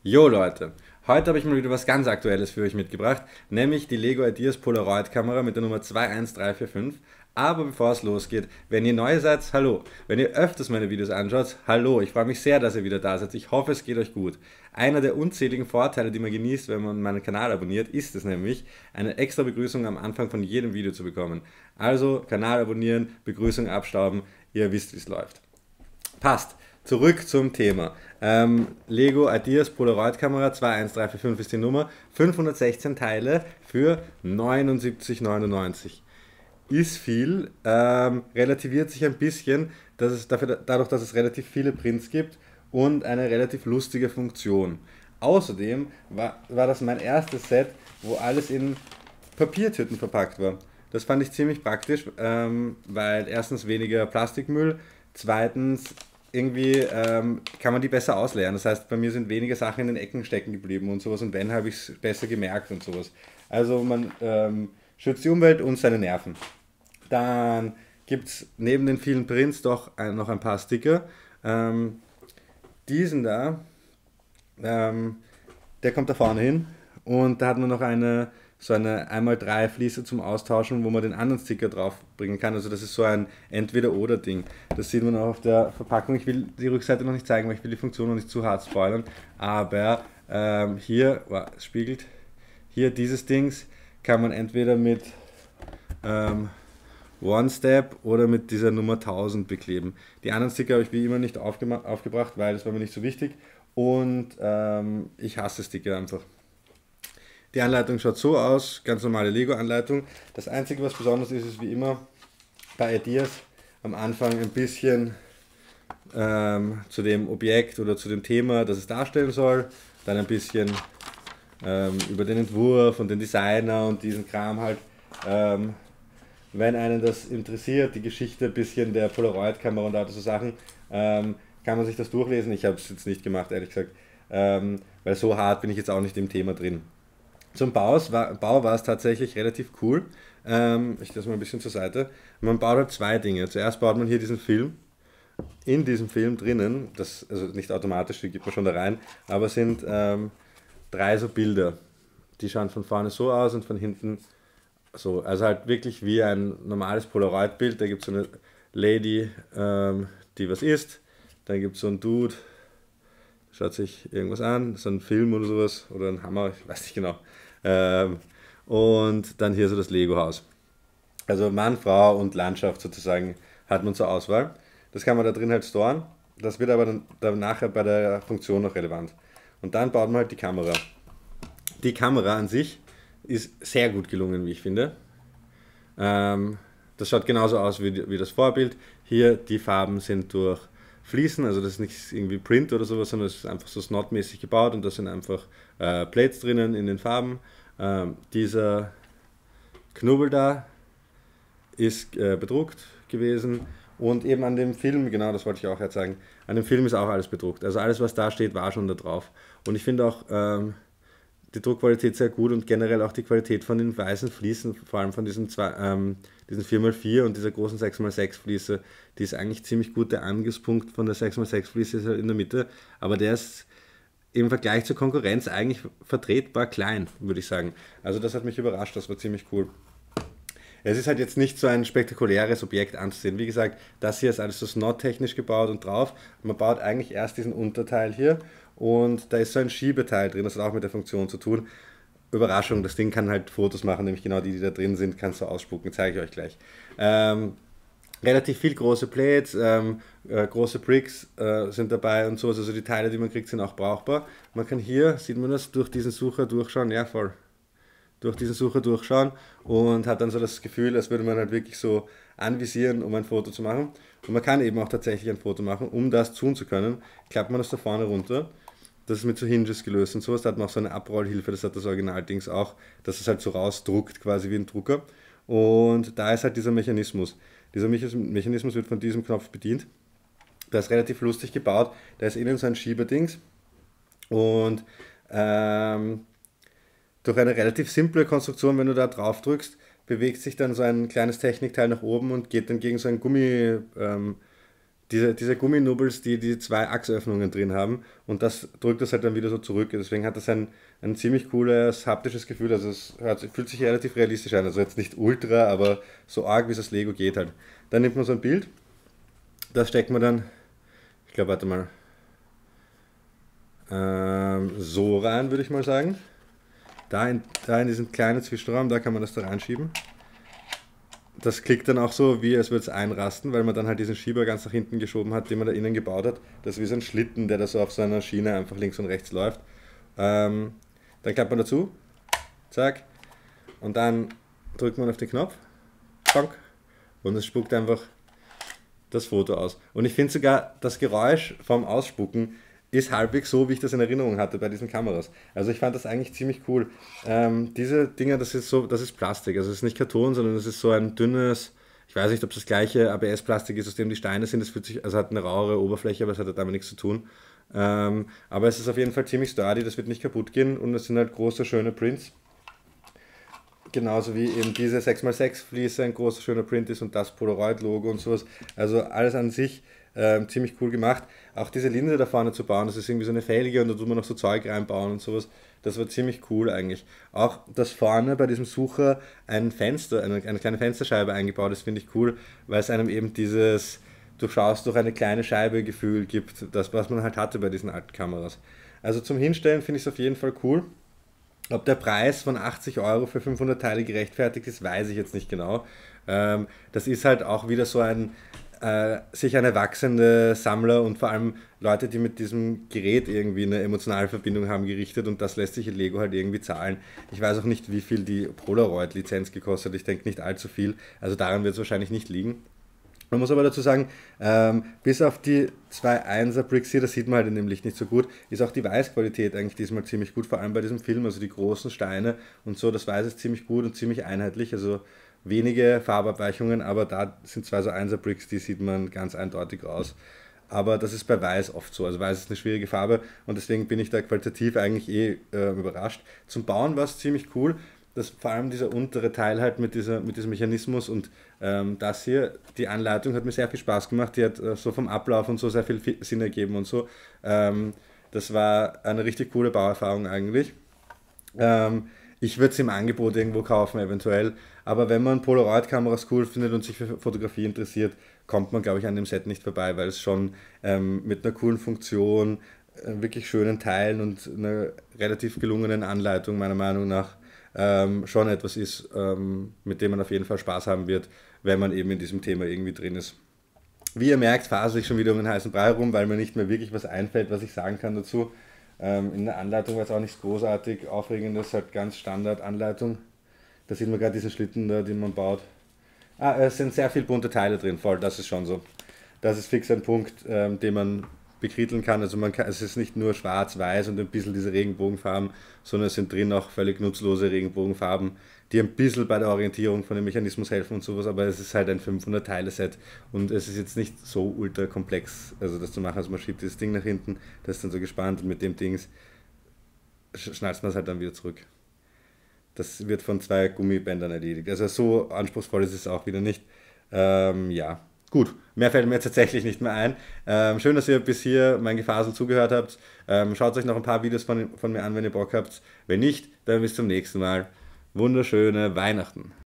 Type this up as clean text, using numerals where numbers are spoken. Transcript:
Jo Leute, heute habe ich mal wieder was ganz Aktuelles für euch mitgebracht, nämlich die Lego Ideas Polaroid Kamera mit der Nummer 21345. Aber bevor es losgeht, wenn ihr neu seid, hallo. Wenn ihr öfters meine Videos anschaut, hallo. Ich freue mich sehr, dass ihr wieder da seid. Ich hoffe, es geht euch gut. Einer der unzähligen Vorteile, die man genießt, wenn man meinen Kanal abonniert, ist es nämlich, eine extra Begrüßung am Anfang von jedem Video zu bekommen. Also Kanal abonnieren, Begrüßung abstauben, ihr wisst, wie es läuft. Passt. Zurück zum Thema. Lego Ideas Polaroid Kamera 21345 ist die Nummer. 516 Teile für 79,99. Ist viel, relativiert sich ein bisschen, dadurch, dass es relativ viele Prints gibt und eine relativ lustige Funktion. Außerdem war das mein erstes Set, wo alles in Papiertüten verpackt war. Das fand ich ziemlich praktisch, weil erstens weniger Plastikmüll, zweitens irgendwie kann man die besser ausleeren. Das heißt, bei mir sind weniger Sachen in den Ecken stecken geblieben und sowas und wenn, habe ich es besser gemerkt und sowas. Also man schützt die Umwelt und seine Nerven. Dann gibt es neben den vielen Prints doch noch ein paar Sticker. Ähm, Diesen da, ähm, der kommt da vorne hin und da hat man noch so eine 1x3 Fliese zum Austauschen, wo man den anderen Sticker draufbringen kann. Also das ist so ein Entweder-Oder-Ding. Das sieht man auch auf der Verpackung. Ich will die Rückseite noch nicht zeigen, weil ich will die Funktion noch nicht zu hart spoilern. Aber hier, es spiegelt, hier dieses Dings kann man entweder mit One Step oder mit dieser Nummer 1000 bekleben. Die anderen Sticker habe ich wie immer nicht aufgebracht, weil das war mir nicht so wichtig. Und ich hasse Sticker einfach. Die Anleitung schaut so aus, ganz normale Lego-Anleitung. Das Einzige, was besonders ist, ist wie immer bei Ideas am Anfang ein bisschen zu dem Objekt oder zu dem Thema, das es darstellen soll. Dann ein bisschen über den Entwurf und den Designer und diesen Kram halt. Wenn einen das interessiert, die Geschichte ein bisschen der Polaroid-Kamera und all so Sachen, kann man sich das durchlesen. Ich habe es jetzt nicht gemacht, ehrlich gesagt, weil so hart bin ich jetzt auch nicht im Thema drin. Zum Bau war es tatsächlich relativ cool. Ich das mal ein bisschen zur Seite. Man baut halt zwei Dinge. Zuerst baut man hier diesen Film. In diesem Film drinnen, das, also nicht automatisch, die gibt man schon da rein, aber sind drei so Bilder. Die schauen von vorne so aus und von hinten so. Also halt wirklich wie ein normales Polaroid-Bild. Da gibt es so eine Lady, die was isst. Dann gibt es so einen Dude, schaut sich irgendwas an, so ein Film oder sowas, oder ein Hammer, ich weiß nicht genau. Ähm, und dann hier so das Lego-Haus. Also Mann, Frau und Landschaft sozusagen hat man zur Auswahl. Das kann man da drin halt storen. Das wird aber dann nachher bei der Funktion noch relevant. Und dann baut man halt die Kamera. Die Kamera an sich ist sehr gut gelungen, wie ich finde. Das schaut genauso aus wie das Vorbild. Hier die Farben sind durch Fliesen, also das ist nicht irgendwie Print oder sowas, sondern es ist einfach so snotmäßig gebaut und da sind einfach Plates drinnen in den Farben. Dieser Knubbel da ist bedruckt gewesen und eben an dem Film, genau das wollte ich auch jetzt sagen, an dem Film ist auch alles bedruckt. Also alles, was da steht, war schon da drauf. Und ich finde auch die Druckqualität sehr gut und generell auch die Qualität von den weißen Fliesen, vor allem von diesen 4x4 und dieser großen 6x6 Fliese, die ist eigentlich ziemlich gut. Der Angriffspunkt von der 6x6 Fliese ist halt in der Mitte, aber der ist im Vergleich zur Konkurrenz eigentlich vertretbar klein, würde ich sagen. Also das hat mich überrascht, das war ziemlich cool. Es ist halt jetzt nicht so ein spektakuläres Objekt anzusehen. Wie gesagt, das hier ist alles so snot-technisch gebaut und drauf. Man baut eigentlich erst diesen Unterteil hier und da ist so ein Schiebeteil drin, das hat auch mit der Funktion zu tun. Überraschung, das Ding kann halt Fotos machen, nämlich genau die da drin sind, kannst du ausspucken, zeige ich euch gleich. Relativ viel große Plates, große Bricks sind dabei und so, also die Teile, die man kriegt, sind auch brauchbar. Man kann hier, sieht man das, durch diesen Sucher durchschauen, ja voll, durch diesen Sucher durchschauen und hat dann so das Gefühl, als würde man halt wirklich so anvisieren, um ein Foto zu machen. Und man kann eben auch tatsächlich ein Foto machen, um das tun zu können, klappt man das da vorne runter. Das ist mit so Hinges gelöst und sowas. Da hat man auch so eine Abrollhilfe, das hat das Original-Dings auch, dass es halt so rausdruckt, quasi wie ein Drucker. Und da ist halt dieser Mechanismus. Dieser Mechanismus wird von diesem Knopf bedient. Der ist relativ lustig gebaut. Da ist innen so ein Schieberdings. Und durch eine relativ simple Konstruktion, wenn du da drauf drückst, bewegt sich dann so ein kleines Technikteil nach oben und geht dann gegen so ein Gummi, diese Gumminubbels, die zwei Achsöffnungen drin haben und das drückt das halt dann wieder so zurück. Deswegen hat das ein ziemlich cooles haptisches Gefühl. Also fühlt sich relativ realistisch an. Also jetzt nicht ultra, aber so arg wie es das Lego geht halt. Dann nimmt man so ein Bild, das steckt man dann, ich glaube, warte mal, so rein, würde ich mal sagen. Da in diesen kleinen Zwischenraum, da kann man das da reinschieben. Das klickt dann auch so, wie als würde es einrasten, weil man dann halt diesen Schieber ganz nach hinten geschoben hat, den man da innen gebaut hat. Das ist wie so ein Schlitten, der da so auf so einer Schiene einfach links und rechts läuft. Dann klappt man dazu, zack, und dann drückt man auf den Knopf, bonk, und es spuckt einfach das Foto aus. Und ich finde sogar, das Geräusch vom Ausspucken ist halbwegs so, wie ich das in Erinnerung hatte bei diesen Kameras. Also ich fand das eigentlich ziemlich cool. Diese Dinger, das ist Plastik. Also es ist nicht Karton, sondern es ist so ein dünnes, ich weiß nicht, ob es das gleiche ABS-Plastik ist, aus dem die Steine sind. Das fühlt sich, also hat eine rauere Oberfläche, aber es hat damit nichts zu tun. Aber es ist auf jeden Fall ziemlich sturdy, das wird nicht kaputt gehen und es sind halt große, schöne Prints. Genauso wie eben diese 6x6 Fliese ein großer, schöner Print ist und das Polaroid-Logo und sowas. Also alles an sich ziemlich cool gemacht. Auch diese Linse da vorne zu bauen, das ist irgendwie so eine Felge und da tut man noch so Zeug reinbauen und sowas. Das war ziemlich cool eigentlich. Auch, dass vorne bei diesem Sucher ein Fenster, eine kleine Fensterscheibe eingebaut ist, finde ich cool, weil es einem eben dieses du schaust durch eine kleine Scheibe Gefühl gibt, das was man halt hatte bei diesen alten Kameras. Also zum Hinstellen finde ich es auf jeden Fall cool. Ob der Preis von 80 € für 500 Teile gerechtfertigt ist, weiß ich jetzt nicht genau. Das ist halt auch wieder so sich eine wachsende Sammler und vor allem Leute, die mit diesem Gerät irgendwie eine emotionale Verbindung haben, gerichtet und das lässt sich in Lego halt irgendwie zahlen. Ich weiß auch nicht, wie viel die Polaroid-Lizenz gekostet hat. Ich denke nicht allzu viel. Also daran wird es wahrscheinlich nicht liegen. Man muss aber dazu sagen, bis auf die zwei 1er Bricks hier, das sieht man halt in dem Licht nicht so gut, ist auch die Weißqualität eigentlich diesmal ziemlich gut, vor allem bei diesem Film, also die großen Steine und so, das Weiß ist ziemlich gut und ziemlich einheitlich, also wenige Farbabweichungen, aber da sind zwei so 1er Bricks, die sieht man ganz eindeutig raus. Aber das ist bei Weiß oft so. Also Weiß ist eine schwierige Farbe und deswegen bin ich da qualitativ eigentlich überrascht. Zum Bauen war es ziemlich cool, dass vor allem dieser untere Teil halt mit diesem Mechanismus und das hier, die Anleitung hat mir sehr viel Spaß gemacht. Die hat so vom Ablauf und so sehr viel Sinn ergeben und so. Das war eine richtig coole Bauerfahrung eigentlich. Ich würde es im Angebot irgendwo kaufen, eventuell. Aber wenn man Polaroid-Kameras cool findet und sich für Fotografie interessiert, kommt man, glaube ich, an dem Set nicht vorbei, weil es schon mit einer coolen Funktion, wirklich schönen Teilen und einer relativ gelungenen Anleitung, meiner Meinung nach, schon etwas ist, mit dem man auf jeden Fall Spaß haben wird, wenn man eben in diesem Thema irgendwie drin ist. Wie ihr merkt, fasel ich schon wieder um den heißen Brei rum, weil mir nicht mehr wirklich was einfällt, was ich sagen kann dazu. In der Anleitung war es auch nichts großartig Aufregendes, halt ganz Standard-Anleitung. Da sieht man gerade diesen Schlitten da, den man baut. Es sind sehr viele bunte Teile drin, voll, das ist schon so. Das ist fix ein Punkt, den man bekritteln kann. Also es ist nicht nur schwarz-weiß und ein bisschen diese Regenbogenfarben, sondern es sind drin auch völlig nutzlose Regenbogenfarben, die ein bisschen bei der Orientierung von dem Mechanismus helfen und sowas, aber es ist halt ein 500-Teile-Set und es ist jetzt nicht so ultra komplex, also das zu machen. Also man schiebt dieses Ding nach hinten, das ist dann so gespannt und mit dem Dings schnallt man es halt dann wieder zurück. Das wird von zwei Gummibändern erledigt. Also so anspruchsvoll ist es auch wieder nicht. Ja, gut. Mehr fällt mir jetzt tatsächlich nicht mehr ein. Schön, dass ihr bis hier mein Gefasel zugehört habt. Schaut euch noch ein paar Videos von mir an, wenn ihr Bock habt. Wenn nicht, dann bis zum nächsten Mal. Wunderschöne Weihnachten.